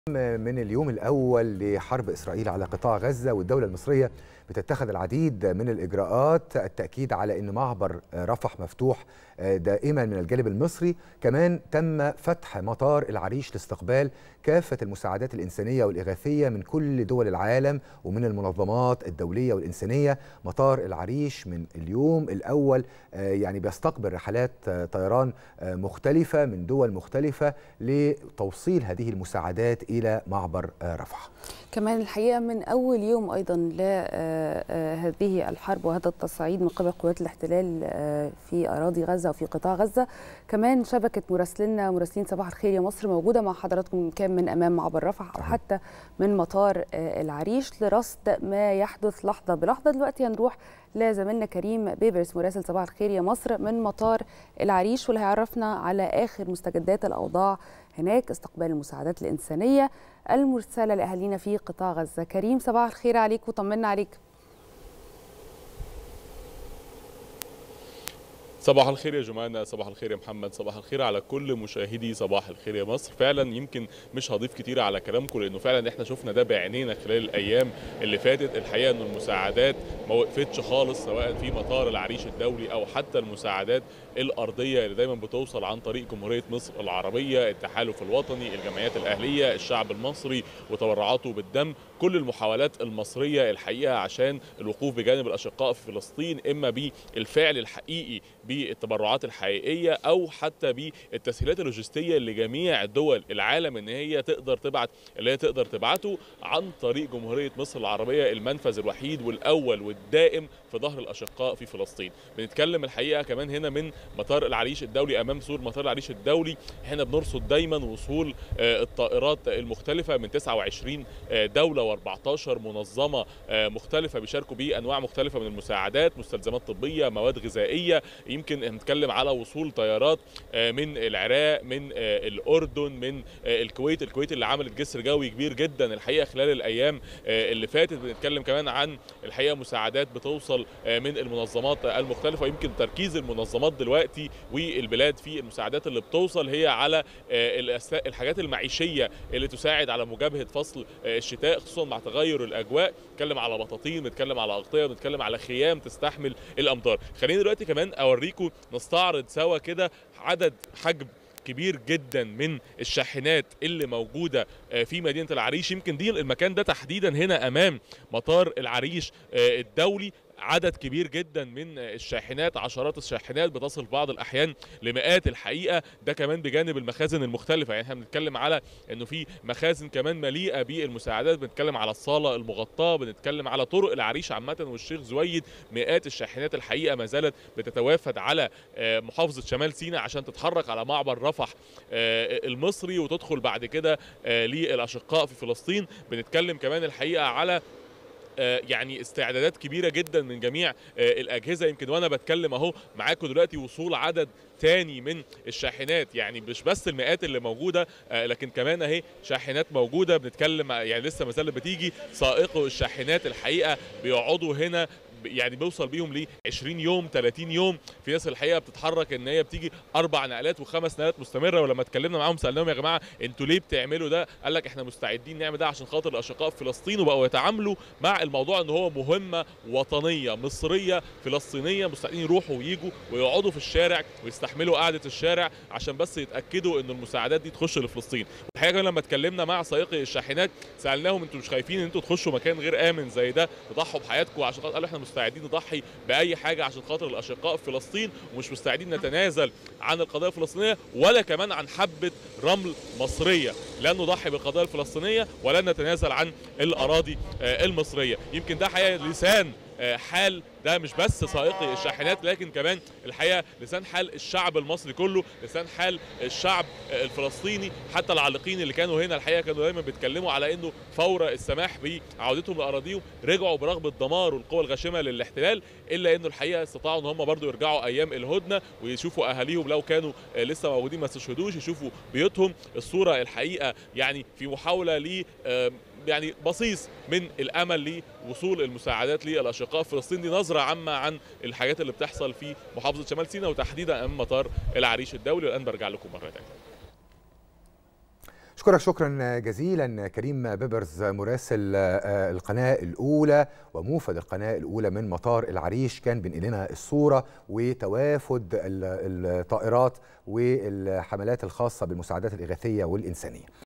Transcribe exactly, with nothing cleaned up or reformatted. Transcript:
من اليوم الأول لحرب إسرائيل على قطاع غزة، والدولة المصرية بتتخذ العديد من الإجراءات. التأكيد على أن معبر رفح مفتوح دائما من الجانب المصري. كمان تم فتح مطار العريش لاستقبال كافة المساعدات الإنسانية والإغاثية من كل دول العالم ومن المنظمات الدولية والإنسانية. مطار العريش من اليوم الأول يعني بيستقبل رحلات طيران مختلفة من دول مختلفة لتوصيل هذه المساعدات إلى معبر رفح. كمان الحقيقة من أول يوم أيضا لهذه الحرب وهذا التصعيد من قبل قوات الاحتلال في أراضي غزة وفي قطاع غزة، كمان شبكة مراسلينا مراسلين صباح الخير يا مصر موجودة مع حضراتكم، كان من أمام معبر رفح أو حتى من مطار العريش لرصد ما يحدث لحظة بلحظة. دلوقتي هنروح لزميلنا كريم بيبرس مراسل صباح الخير يا مصر من مطار العريش، واللي هيعرفنا على آخر مستجدات الأوضاع هناك، استقبال المساعدات الإنسانية المرسلة لأهالينا في قطاع غزة. كريم صباح الخير عليك وطمنا عليك. صباح الخير يا جمانة، صباح الخير يا محمد، صباح الخير على كل مشاهدي صباح الخير يا مصر. فعلا يمكن مش هضيف كتير على كلامكم، لانه فعلا احنا شفنا ده بعينينا خلال الايام اللي فاتت. الحقيقه ان المساعدات ما وقفتش خالص، سواء في مطار العريش الدولي او حتى المساعدات الارضيه اللي دايما بتوصل عن طريق جمهوريه مصر العربيه، التحالف الوطني، الجمعيات الاهليه، الشعب المصري وتبرعاته بالدم. كل المحاولات المصريه الحقيقه عشان الوقوف بجانب الاشقاء في فلسطين، اما بالفعل الحقيقي بالتبرعات الحقيقيه او حتى بالتسهيلات اللوجستيه لجميع دول العالم ان هي تقدر تبعت اللي هي تقدر تبعته عن طريق جمهوريه مصر العربيه، المنفذ الوحيد والاول والدائم في ظهر الاشقاء في فلسطين. بنتكلم الحقيقه كمان هنا من مطار العريش الدولي، امام سور مطار العريش الدولي احنا بنرصد دايما وصول الطائرات المختلفه من تسعة وعشرين دوله وأربعتاشر منظمه مختلفه بيشاركوا بانواع مختلفه من المساعدات، مستلزمات طبيه، مواد غذائيه. يمكن نتكلم على وصول طيارات من العراق، من الأردن، من الكويت. الكويت اللي عملت جسر جوي كبير جدا الحقيقة خلال الأيام اللي فاتت. بنتكلم كمان عن الحقيقة مساعدات بتوصل من المنظمات المختلفة. ويمكن تركيز المنظمات دلوقتي والبلاد في المساعدات اللي بتوصل هي على الحاجات المعيشية اللي تساعد على مجابهة فصل الشتاء، خصوصا مع تغير الأجواء. بنتكلم على بطاطين، بنتكلم على أغطية، بنتكلم على خيام تستحمل الأمطار. خليني دلوقتي كمان أوريكم نستعرض سوا كده عدد حجم كبير جدا من الشاحنات اللي موجوده في مدينه العريش. يمكن دي المكان ده تحديدا هنا امام مطار العريش الدولي، عدد كبير جدا من الشاحنات، عشرات الشاحنات بتصل في بعض الاحيان لمئات الحقيقه. ده كمان بجانب المخازن المختلفه، يعني احنا بنتكلم على انه في مخازن كمان مليئه بالمساعدات، بنتكلم على الصاله المغطاه، بنتكلم على طرق العريش عامه والشيخ زويد. مئات الشاحنات الحقيقه ما زالت بتتوافد على محافظه شمال سيناء عشان تتحرك على معبر رفح المصري وتدخل بعد كده للاشقاء في فلسطين. بنتكلم كمان الحقيقه على يعني استعدادات كبيرة جدا من جميع الأجهزة. يمكن وأنا بتكلم أهو معاكم دلوقتي وصول عدد تاني من الشاحنات، يعني مش بس المئات اللي موجودة لكن كمان أهي شاحنات موجودة. بنتكلم يعني لسه ما زالت بتيجي. سائقو الشاحنات الحقيقة بيقعدوا هنا، يعني بيوصل بيهم ل عشرين يوم ثلاثين يوم. في ناس الحقيقه بتتحرك ان هي بتيجي اربع نقلات وخمس نقلات مستمره. ولما اتكلمنا معاهم سالناهم يا جماعه انتوا ليه بتعملوا ده؟ قال لك احنا مستعدين نعمل ده عشان خاطر الاشقاء في فلسطين. وبقوا يتعاملوا مع الموضوع ان هو مهمه وطنيه مصريه فلسطينيه، مستعدين يروحوا ويجوا ويقعدوا في الشارع ويستحملوا قعده الشارع عشان بس يتاكدوا ان المساعدات دي تخش لفلسطين. الحقيقه لما اتكلمنا مع سائقي الشاحنات سالناهم انتوا مش خايفين ان انتوا تخشوا مكان غير امن زي ده تضحوا بحياتكم عشان خاطر؟ قالوا احنا مستعدين نضحي باي حاجه عشان خاطر الاشقاء في فلسطين، ومش مستعدين نتنازل عن القضيه الفلسطينيه ولا كمان عن حبه رمل مصريه. لن نضحي بالقضيه الفلسطينيه ولن نتنازل عن الاراضي المصريه. يمكن ده حقيقه لسان حال ده مش بس سائقي الشاحنات، لكن كمان الحقيقه لسان حال الشعب المصري كله، لسان حال الشعب الفلسطيني. حتى العالقين اللي كانوا هنا الحقيقه كانوا دايما بيتكلموا على انه فور السماح بعودتهم لاراضيهم رجعوا برغم الدمار والقوى الغاشمه للاحتلال، الا انه الحقيقه استطاعوا ان هم برضو يرجعوا ايام الهدنه ويشوفوا اهاليهم لو كانوا لسه موجودين ما استشهدوش، يشوفوا بيوتهم. الصوره الحقيقه يعني في محاوله ل يعني بصيص من الامل لوصول المساعدات للاشقاء في فلسطين. دي نظره عامه عن الحاجات اللي بتحصل في محافظه شمال سيناء وتحديدا امام مطار العريش الدولي. والان برجع لكم مره ثانيه. أشكرك شكرا جزيلا كريم بيبرز مراسل القناة الأولى وموفد القناة الأولى من مطار العريش، كان بينقل لنا الصورة وتوافد الطائرات والحملات الخاصة بالمساعدات الإغاثية والإنسانية.